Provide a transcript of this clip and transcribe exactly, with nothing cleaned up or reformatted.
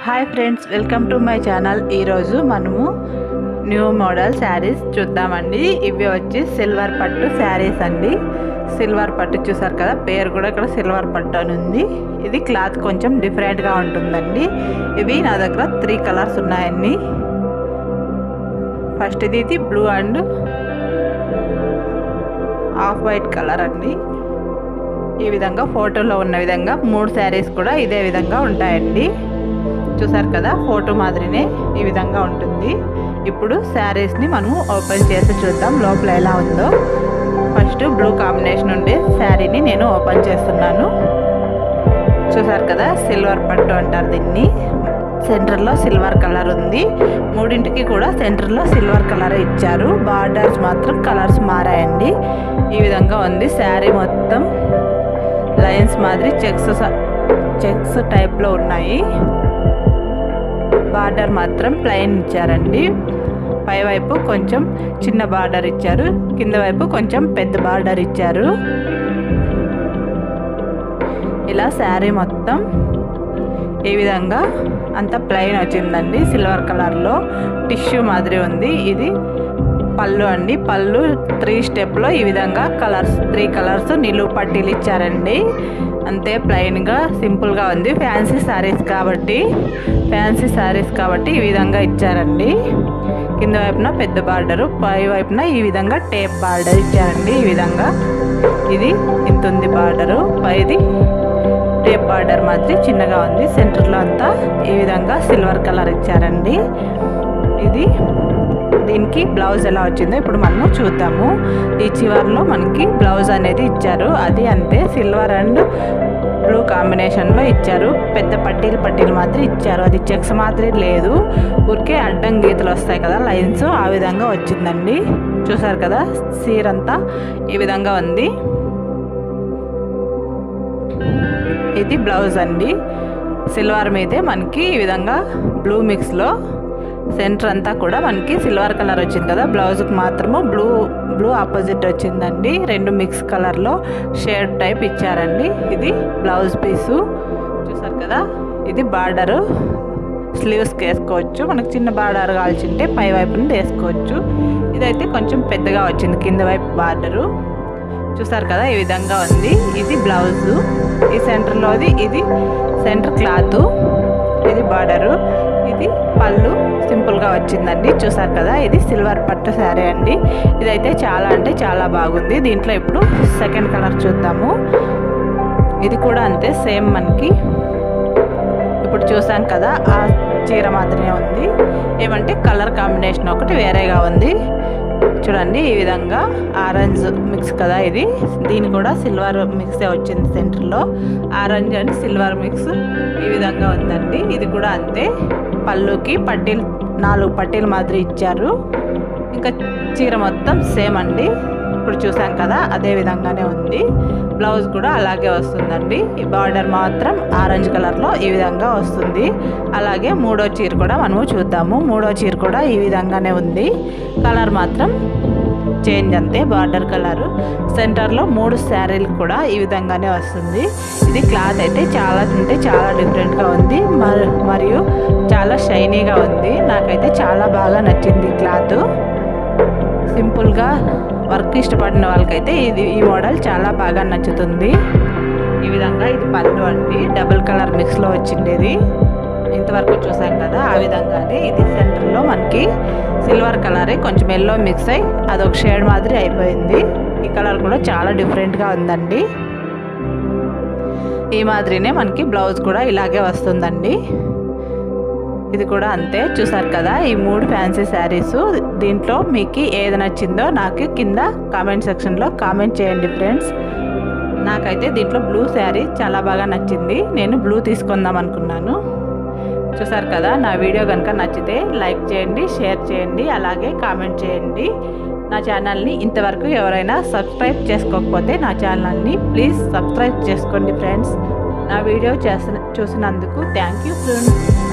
Hi friends, welcome to my channel. ఈరోజు మనము new model saris చూద్దామండి. ఇవి వచ్చి సిల్వర్ పట్టు శారీస్ అండి. సిల్వర్ పట్టు చూసారు కదా, పేరు కూడా ఇక్కడ సిల్వర్ పట్టు అని ఉంది. ఇది క్లాత్ కొంచెం డిఫరెంట్గా ఉంటుందండి. ఇవి నా దగ్గర త్రీ కలర్స్ ఉన్నాయండి. ఫస్ట్ ఇది ఇది blue and off white colour అండి. ఈ విధంగా ఫోటోలో ఉన్న విధంగా మూడు శారీస్ కూడా ఇదే విధంగా ఉంటాయండి. చూసారు కదా, ఫోటో మాదిరినే ఈ విధంగా ఉంటుంది. ఇప్పుడు శారీస్ని మనము ఓపెన్ చేసి చూద్దాం లోపల ఎలా ఉందో. ఫస్ట్ బ్లూ కాంబినేషన్ ఉండే శారీని నేను ఓపెన్ చేస్తున్నాను. చూసారు కదా, సిల్వర్ పట్టు అంటారు దీన్ని. సెంటర్లో సిల్వర్ కలర్ ఉంది. మూడింటికి కూడా సెంటర్లో సిల్వర్ కలర్ ఇచ్చారు. బార్డర్స్ మాత్రం కలర్స్ మారాయండి. ఈ విధంగా ఉంది శారీ. మొత్తం లైన్స్ మాదిరి చెక్స్ చెక్స్ టైప్లో ఉన్నాయి. బార్డర్ మాత్రం ప్లెయిన్ ఇచ్చారండి. పై వైపు కొంచెం చిన్న బార్డర్ ఇచ్చారు, కింద వైపు కొంచెం పెద్ద బార్డర్ ఇచ్చారు. ఇలా శారీ మొత్తం ఈ విధంగా అంతా ప్లెయిన్ వచ్చిందండి. సిల్వర్ కలర్లో టిష్యూ మాదిరి ఉంది. ఇది పళ్ళు అండి. పళ్ళు త్రీ స్టెప్లో ఈ విధంగా కలర్స్ త్రీ కలర్స్ నిలువు పట్టీలు ఇచ్చారండి. అంతే ప్లెయిన్గా సింపుల్గా ఉంది. ఫ్యాన్సీ శారీస్ కాబట్టి ఫ్యాన్సీ శారీస్ కాబట్టి ఈ విధంగా ఇచ్చారండి. కింద వైపున పెద్ద బార్డరు, పై వైపున ఈ విధంగా టేప్ బార్డర్ ఇచ్చారండి. ఈ విధంగా ఇది ఇంత ఉంది బార్డరు, పైది టేప్ బార్డర్ మాత్రం చిన్నగా ఉంది. సెంటర్లో అంతా ఈ విధంగా సిల్వర్ కలర్ ఇచ్చారండి. ఇది దీనికి బ్లౌజ్ ఎలా వచ్చిందో ఇప్పుడు మనము చూద్దాము. ఈ చివర్లో మనకి బ్లౌజ్ అనేది ఇచ్చారు. అది అంతే సిల్వర్ అండ్ బ్లూ కాంబినేషన్లో ఇచ్చారు. పెద్ద పట్టీలు పట్టీలు మాత్రం ఇచ్చారు. అది చెక్స్ మాత్రం లేదు, ఊరికే అడ్డం గీతలు వస్తాయి కదా లైన్స్, ఆ విధంగా వచ్చిందండి. చూసారు కదా, సీర అంతా ఈ విధంగా ఉంది. ఇది బ్లౌజ్ అండి. సిల్వర్ మీదే మనకి ఈ విధంగా బ్లూ మిక్స్లో సెంటర్ అంతా కూడా మనకి సిల్వర్ కలర్ వచ్చింది కదా. బ్లౌజ్కి మాత్రము బ్లూ బ్లూ ఆపోజిట్ వచ్చిందండి. రెండు మిక్స్ కలర్లో షేడ్ టైప్ ఇచ్చారండి. ఇది బ్లౌజ్ పీసు. చూసారు కదా, ఇది బార్డరు స్లీవ్స్కి వేసుకోవచ్చు. మనకు చిన్న బార్డర్ కాల్చింటే పై వైపు నుండి వేసుకోవచ్చు. ఇదైతే కొంచెం పెద్దగా వచ్చింది కింద వైపు బార్డరు. చూసారు కదా, ఈ విధంగా ఉంది. ఇది బ్లౌజు. ఈ సెంటర్లోది ఇది సెంటర్ క్లాత్. ఇది బార్డరు, ఇది పళ్ళు సింపుల్గా వచ్చిందండి. చూసారు కదా, ఇది సిల్వర్ పట్టు శారీ అండి. ఇదైతే చాలా అంటే చాలా బాగుంది. దీంట్లో ఇప్పుడు సెకండ్ కలర్ చూద్దాము. ఇది కూడా అంతే సేమ్. మనకి ఇప్పుడు చూసాం కదా, ఆ చీర మాత్రమే ఉంది. ఏమంటే కలర్ కాంబినేషన్ ఒకటి వేరేగా ఉంది. చూడండి, ఈ విధంగా ఆరెంజ్ మిక్స్ కదా ఇది. దీని కూడా సిల్వర్ మిక్సే వచ్చింది. సెంటర్లో ఆరెంజ్ అండ్ సిల్వర్ మిక్స్ ఈ విధంగా ఉందండి. ఇది కూడా అంతే. పళ్ళుకి పట్టీలు నాలుగు పట్టీలు మాదిరి ఇచ్చారు. ఇంకా చీర మొత్తం సేమ్ అండి. ఇప్పుడు చూసాం కదా, అదే విధంగానే ఉంది. బ్లౌజ్ కూడా అలాగే వస్తుందండి. ఈ బార్డర్ మాత్రం ఆరెంజ్ కలర్లో ఈ విధంగా వస్తుంది. అలాగే మూడో చీర కూడా మనము చూద్దాము. మూడో చీర కూడా ఈ విధంగానే ఉంది. కలర్ మాత్రం చేంజ్ అంతే, బార్డర్ కలరు. సెంటర్లో మూడు శారీలు కూడా ఈ విధంగానే వస్తుంది. ఇది క్లాత్ అయితే చాలా అంటే చాలా డిఫరెంట్గా ఉంది, మరియు చాలా షైనీగా ఉంది. నాకైతే చాలా బాగా నచ్చింది క్లాత్. సింపుల్గా వర్క్ ఇష్టపడిన వాళ్ళకైతే ఇది ఈ మోడల్ చాలా బాగా నచ్చుతుంది. ఈ విధంగా ఇది పళ్ళు అండి. డబుల్ కలర్ మిక్స్లో వచ్చిండేది. ఇంతవరకు చూసాం కదా, ఆ విధంగానే ఇది సెంటర్లో మనకి సిల్వర్ కలరే కొంచెం ఎల్లో మిక్స్ అయ్యి అదొక షేడ్ మాదిరి అయిపోయింది. ఈ కలర్ కూడా చాలా డిఫరెంట్గా ఉందండి. ఈ మాదిరినే మనకి బ్లౌజ్ కూడా ఇలాగే వస్తుందండి. ఇది కూడా అంతే. చూసారు కదా, ఈ మూడు ఫ్యాన్సీ శారీస్. దీంట్లో మీకు ఏది నచ్చిందో నాకు కింద కామెంట్ సెక్షన్లో కామెంట్ చేయండి ఫ్రెండ్స్. నాకైతే దీంట్లో బ్లూ శారీ చాలా బాగా నచ్చింది. నేను బ్లూ తీసుకుందాం అనుకున్నాను. చూసారు కదా, నా వీడియో కనుక నచ్చితే లైక్ చేయండి, షేర్ చేయండి, అలాగే కామెంట్ చేయండి. నా ఛానల్ని ఇంతవరకు ఎవరైనా సబ్స్క్రైబ్ చేసుకోకపోతే నా ఛానల్ని ప్లీజ్ సబ్స్క్రైబ్ చేసుకోండి ఫ్రెండ్స్. నా వీడియో చేసిన చూసినందుకు థ్యాంక్ యూ ఫ్రెండ్స్.